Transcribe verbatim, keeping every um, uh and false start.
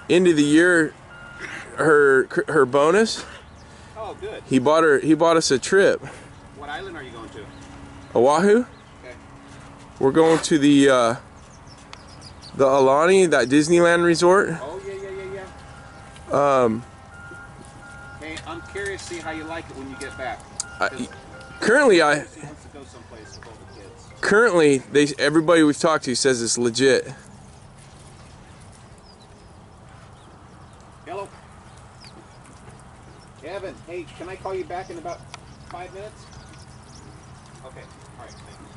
end of the year her her bonus. Oh, good. He bought her. He bought us a trip. What island are you going to? Oahu. Okay. We're going to the uh, the Alani, that Disneyland resort. Oh yeah, yeah, yeah, yeah. Um. Hey, I'm curious to see how you like it when you get back. I, currently, I. He wants to go someplace with all the kids. Currently, they everybody we've talked to says it's legit. Hello. Kevin, hey, can I call you back in about five minutes? Okay, all right, thank you.